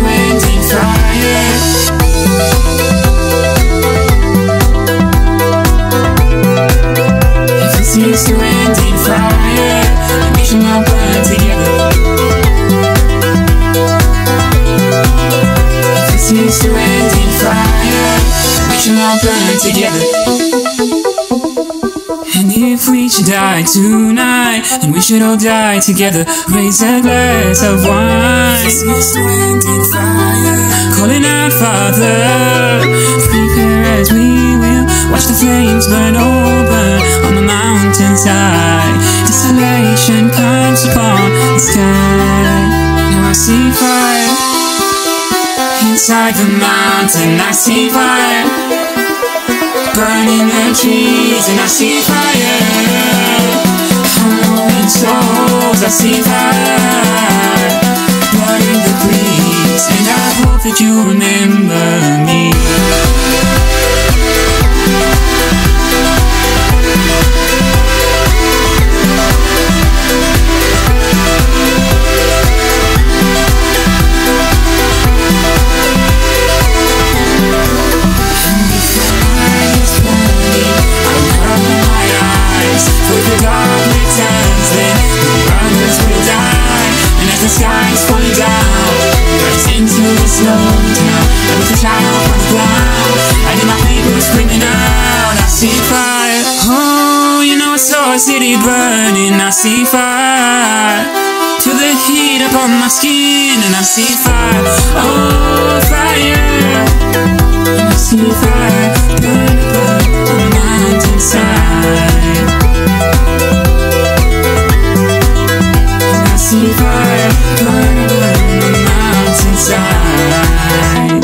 end in fire. If it seems to end in fire, then we should all burn together. If it seems to end in fire, then we should all burn together. And if we should die tonight, then we should all die together. Raise a glass of wine, it seems to end in fire. Calling out, Father, prepare as we will. Watch the flames burn open on the mountainside. Desolation comes upon the sky. Now I see fire inside the mountain. I see fire burning the trees, and I see fire hungering souls. I see fire burning the breeze, and I hope that you remember me. Sky's falling down, right into this lone town. And with a shadow on the ground, I hear my people screaming out. I see fire, oh, you know I saw a city burning. I see fire, feel the heat upon my skin. And I see fire, oh, fire. And I see fire, burn, burn on the mountainside. And I see fire, burn, burn on the mountainside.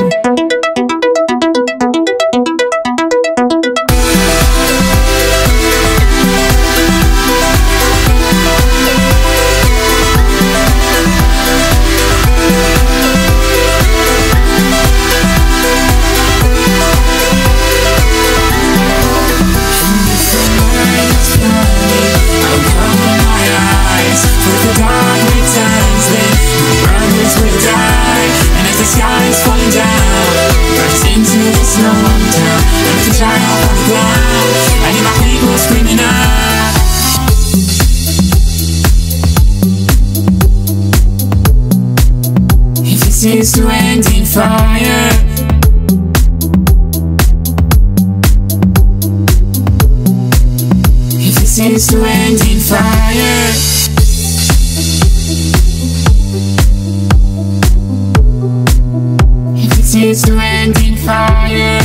Seems to end in fire. If it seems to end in fire, if it seems to end in fire.